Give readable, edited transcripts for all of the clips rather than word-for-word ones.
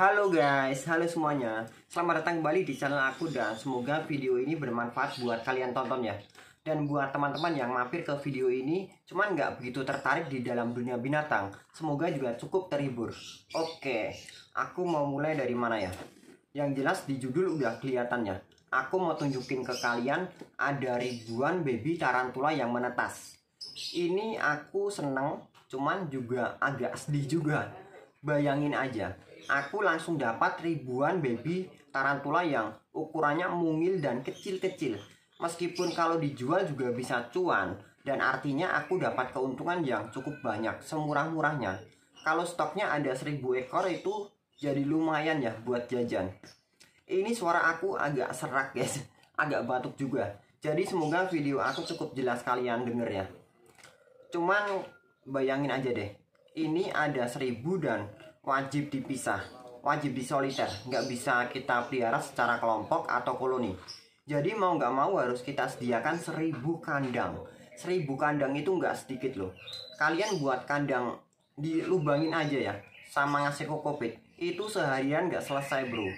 Halo guys, halo semuanya. Selamat datang kembali di channel aku dan semoga video ini bermanfaat buat kalian tonton ya. Dan buat teman-teman yang mampir ke video ini cuman nggak begitu tertarik di dalam dunia binatang, semoga juga cukup terhibur. Oke, aku mau mulai dari mana ya? Yang jelas di judul udah kelihatan ya. Aku mau tunjukin ke kalian ada ribuan baby tarantula yang menetas. Ini aku seneng, cuman juga agak sedih juga. Bayangin aja, aku langsung dapat ribuan baby tarantula yang ukurannya mungil dan kecil-kecil. Meskipun kalau dijual juga bisa cuan, dan artinya aku dapat keuntungan yang cukup banyak, semurah-murahnya. Kalau stoknya ada 1000 ekor itu jadi lumayan ya buat jajan. Ini suara aku agak serak guys, agak batuk juga. Jadi semoga video aku cukup jelas kalian denger ya. Cuman bayangin aja deh, ini ada 1000 dan wajib dipisah, wajib disoliter, nggak bisa kita pelihara secara kelompok atau koloni. Jadi mau nggak mau harus kita sediakan 1000 kandang. 1000 kandang itu nggak sedikit loh. Kalian buat kandang dilubangin aja ya, sama ngasih kokopit, itu seharian nggak selesai bro.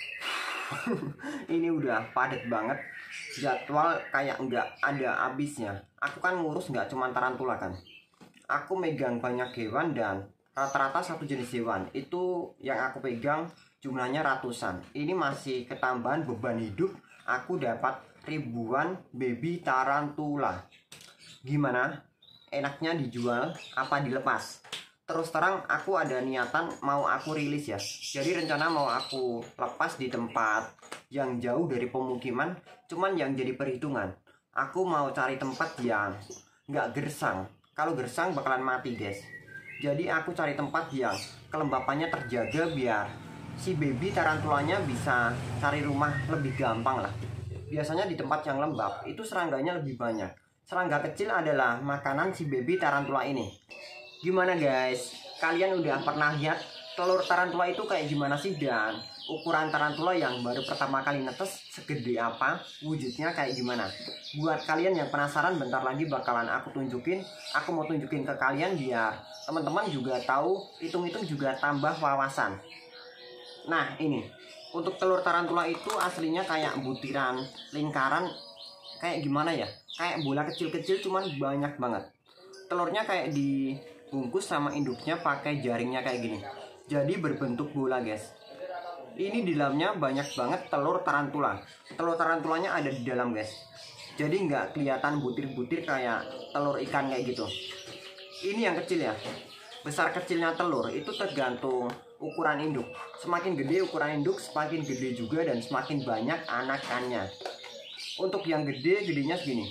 Ini udah padat banget, jadwal kayak nggak ada habisnya. Aku kan ngurus nggak cuma tarantula kan, aku megang banyak hewan dan rata-rata satu jenis hewan itu yang aku pegang jumlahnya ratusan. Ini masih ketambahan beban hidup, aku dapat ribuan baby tarantula. Gimana? Enaknya dijual apa dilepas? Terus terang aku ada niatan mau aku rilis ya. Jadi rencana mau aku lepas di tempat yang jauh dari pemukiman. Cuman yang jadi perhitungan, aku mau cari tempat yang nggak gersang. Kalau gersang bakalan mati guys. Jadi aku cari tempat yang kelembapannya terjaga biar si baby tarantulanya bisa cari rumah lebih gampang lah. Biasanya di tempat yang lembab itu serangganya lebih banyak. Serangga kecil adalah makanan si baby tarantula ini. Gimana guys? Kalian udah pernah lihat telur tarantula itu kayak gimana sih? Dan ukuran tarantula yang baru pertama kali netes segede apa? Wujudnya kayak gimana? Buat kalian yang penasaran, bentar lagi bakalan aku tunjukin. Aku mau tunjukin ke kalian biar teman-teman juga tahu, hitung-hitung juga tambah wawasan. Nah ini, untuk telur tarantula itu aslinya kayak butiran lingkaran. Kayak gimana ya? Kayak bola kecil-kecil cuman banyak banget. Telurnya kayak dibungkus sama induknya pakai jaringnya kayak gini. Jadi berbentuk bola guys. Ini di dalamnya banyak banget telur tarantula. Telur tarantulanya ada di dalam guys. Jadi nggak kelihatan butir-butir kayak telur ikan kayak gitu. Ini yang kecil ya. Besar kecilnya telur itu tergantung ukuran induk. Semakin gede ukuran induk, semakin gede juga dan semakin banyak anakannya. Untuk yang gede, gedenya segini.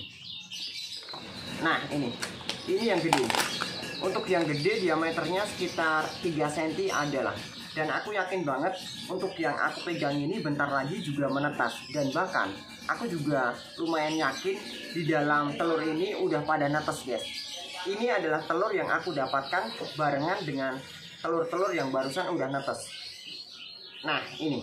Nah ini yang gede. Untuk yang gede diameternya sekitar 3 cm adalah. Dan aku yakin banget untuk yang aku pegang ini bentar lagi juga menetas. Dan bahkan aku juga lumayan yakin di dalam telur ini udah pada netes guys. Ini adalah telur yang aku dapatkan barengan dengan telur-telur yang barusan udah netes. Nah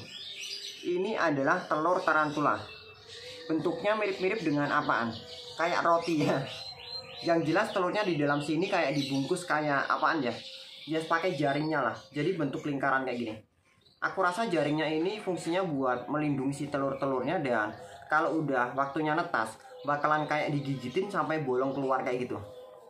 ini adalah telur tarantula. Bentuknya mirip-mirip dengan apaan? Kayak roti ya. Yang jelas telurnya di dalam sini kayak dibungkus kayak apaan ya? Ya pakai jaringnya lah. Jadi bentuk lingkaran kayak gini. Aku rasa jaringnya ini fungsinya buat melindungi si telur-telurnya, dan kalau udah waktunya netas bakalan kayak digigitin sampai bolong keluar kayak gitu.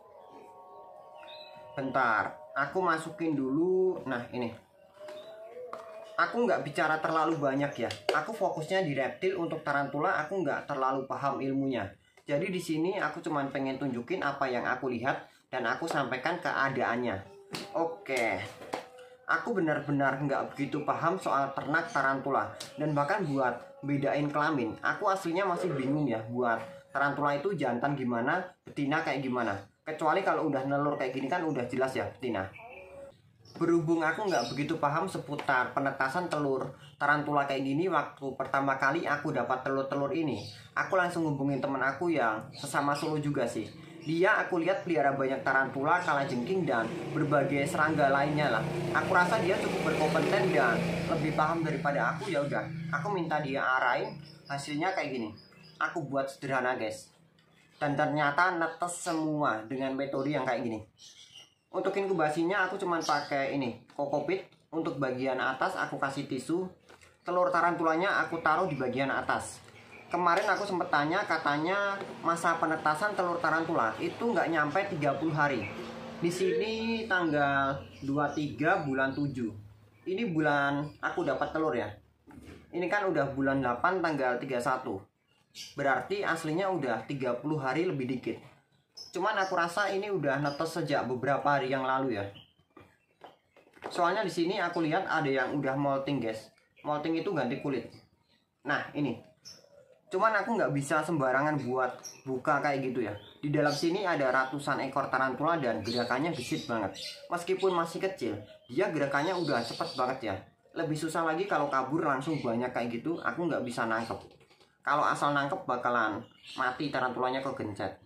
Bentar, aku masukin dulu. Nah ini, aku nggak bicara terlalu banyak ya. Aku fokusnya di reptil. Untuk tarantula aku nggak terlalu paham ilmunya. Jadi di sini aku cuman pengen tunjukin apa yang aku lihat dan aku sampaikan keadaannya. Oke, aku benar-benar nggak begitu paham soal ternak tarantula. Dan bahkan buat bedain kelamin, aku aslinya masih bingung ya. Buat tarantula itu jantan gimana, betina kayak gimana. Kecuali kalau udah nelur kayak gini kan udah jelas ya betina. Berhubung aku nggak begitu paham seputar penetasan telur tarantula kayak gini, waktu pertama kali aku dapat telur-telur ini, aku langsung hubungin temen aku yang sesama Solo juga sih. Dia aku lihat pelihara banyak tarantula, kalajengking, dan berbagai serangga lainnya lah. Aku rasa dia cukup berkompeten dan lebih paham daripada aku. Ya udah, aku minta dia arahin. Hasilnya kayak gini. Aku buat sederhana guys. Dan ternyata netes semua dengan metode yang kayak gini. Untuk inkubasinya aku cuman pakai ini, kokopit Untuk bagian atas aku kasih tisu. Telur tarantulanya aku taruh di bagian atas. Kemarin aku sempat tanya, katanya masa penetasan telur tarantula itu nggak nyampe 30 hari. Di sini tanggal 23 bulan 7. Ini bulan aku dapat telur ya. Ini kan udah bulan 8 tanggal 31. Berarti aslinya udah 30 hari lebih dikit. Cuman aku rasa ini udah netes sejak beberapa hari yang lalu ya. Soalnya di sini aku lihat ada yang udah molting guys. Molting itu ganti kulit. Nah ini. Cuman aku nggak bisa sembarangan buat buka kayak gitu ya. Di dalam sini ada ratusan ekor tarantula dan gerakannya gesit banget. Meskipun masih kecil, dia gerakannya udah cepet banget ya. Lebih susah lagi kalau kabur langsung banyak kayak gitu, aku nggak bisa nangkep. Kalau asal nangkep bakalan mati tarantulanya kegencet.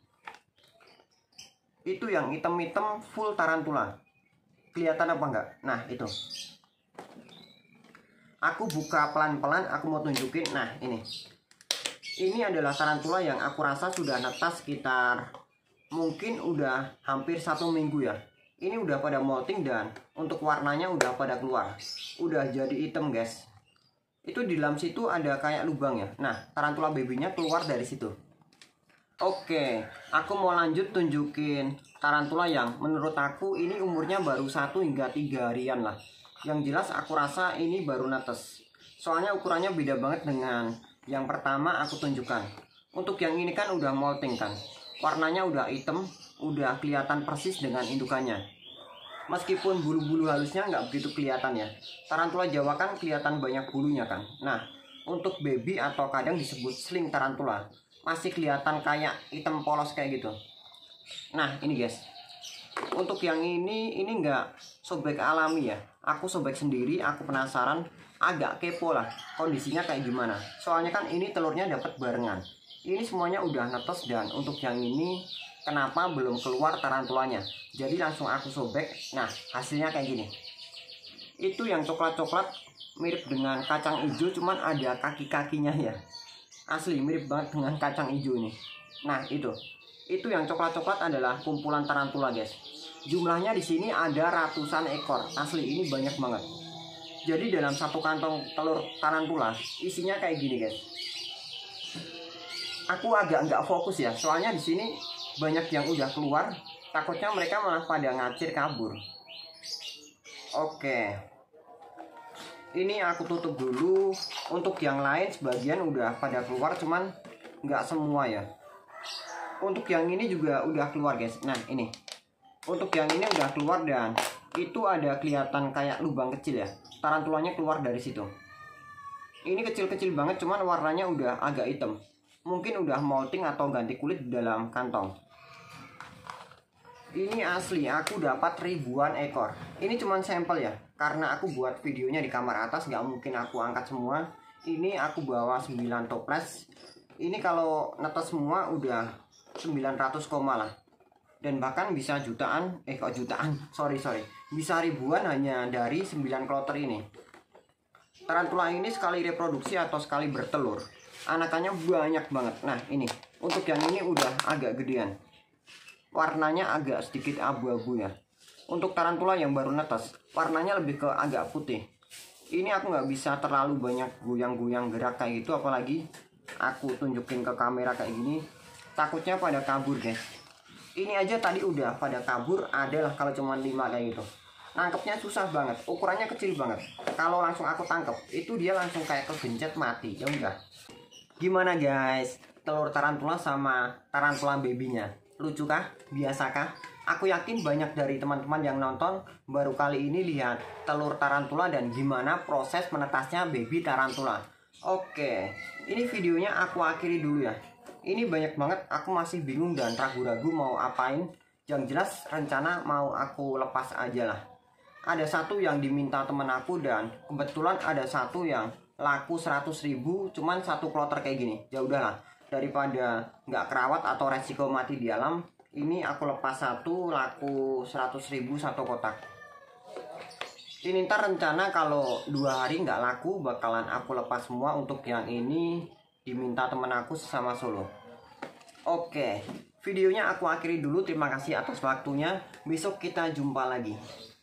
Itu yang hitam-hitam full tarantula. Kelihatan apa enggak? Nah itu. Aku buka pelan-pelan, aku mau tunjukin. Nah ini. Ini adalah tarantula yang aku rasa sudah netas sekitar mungkin udah hampir 1 minggu ya. Ini udah pada molting dan untuk warnanya udah pada keluar. Udah jadi hitam guys. Itu di dalam situ ada kayak lubang ya. Nah tarantula babynya keluar dari situ. Oke, aku mau lanjut tunjukin tarantula yang menurut aku ini umurnya baru 1 hingga 3 harian lah. Yang jelas aku rasa ini baru netes. Soalnya ukurannya beda banget dengan yang pertama aku tunjukkan. Untuk yang ini kan udah molting kan. Warnanya udah hitam, udah kelihatan persis dengan indukannya. Meskipun bulu-bulu halusnya nggak begitu kelihatan ya. Tarantula Jawa kan kelihatan banyak bulunya kan. Nah, untuk baby atau kadang disebut sling tarantula masih kelihatan kayak hitam polos kayak gitu. Nah, ini guys. Untuk yang ini nggak sobek alami ya. Aku sobek sendiri, aku penasaran, agak kepo lah kondisinya kayak gimana. Soalnya kan ini telurnya dapat barengan. Ini semuanya udah netes dan untuk yang ini kenapa belum keluar tarantulanya. Jadi langsung aku sobek. Nah, hasilnya kayak gini. Itu yang coklat-coklat mirip dengan kacang hijau, cuman ada kaki-kakinya ya. Asli mirip banget dengan kacang hijau ini. Nah, itu yang coklat-coklat adalah kumpulan tarantula, guys. Jumlahnya di sini ada ratusan ekor. Asli ini banyak banget. Jadi dalam satu kantong telur tarantula isinya kayak gini, guys. Aku agak nggak fokus ya, soalnya di sini banyak yang udah keluar. Takutnya mereka malah pada ngacir kabur. Oke. Ini aku tutup dulu. Untuk yang lain sebagian udah pada keluar, cuman nggak semua ya. Untuk yang ini juga udah keluar guys. Nah ini. Untuk yang ini udah keluar dan itu ada kelihatan kayak lubang kecil ya. Tarantulanya keluar dari situ. Ini kecil-kecil banget, cuman warnanya udah agak hitam. Mungkin udah molting atau ganti kulit di dalam kantong. Ini asli aku dapat ribuan ekor. Ini cuman sampel ya, karena aku buat videonya di kamar atas, nggak mungkin aku angkat semua. Ini aku bawa 9 toples. Ini kalau netes semua udah 900 koma lah. Dan bahkan bisa jutaan, sorry bisa ribuan hanya dari 9 kloter ini. Tarantula ini sekali reproduksi atau sekali bertelur, anakannya banyak banget. Nah ini, untuk yang ini udah agak gedean. Warnanya agak sedikit abu-abu ya. Untuk tarantula yang baru netes, warnanya lebih ke agak putih. Ini aku nggak bisa terlalu banyak goyang-goyang gerak kayak gitu, apalagi aku tunjukin ke kamera kayak gini. Takutnya pada kabur guys. Ini aja tadi udah pada kabur, adalah kalau cuma 5 kayak gitu. Nangkepnya susah banget, ukurannya kecil banget. Kalau langsung aku tangkep, itu dia langsung kayak kegencet mati. Ya udah. Gimana guys? Telur tarantula sama tarantula babynya. Lucu kah? Biasa kah? Aku yakin banyak dari teman-teman yang nonton baru kali ini lihat telur tarantula dan gimana proses menetasnya baby tarantula. Oke, ini videonya aku akhiri dulu ya. Ini banyak banget, aku masih bingung dan ragu-ragu mau apain. Yang jelas rencana mau aku lepas aja lah. Ada satu yang diminta temen aku dan kebetulan ada satu yang laku 100.000, cuman satu kloter kayak gini. Ya udahlah, daripada nggak kerawat atau resiko mati di alam, ini aku lepas satu laku 100.000 satu kotak. Ini ntar rencana kalau 2 hari nggak laku bakalan aku lepas semua. Untuk yang ini diminta temen aku sesama Solo. Oke, videonya aku akhiri dulu. Terima kasih atas waktunya. Besok kita jumpa lagi.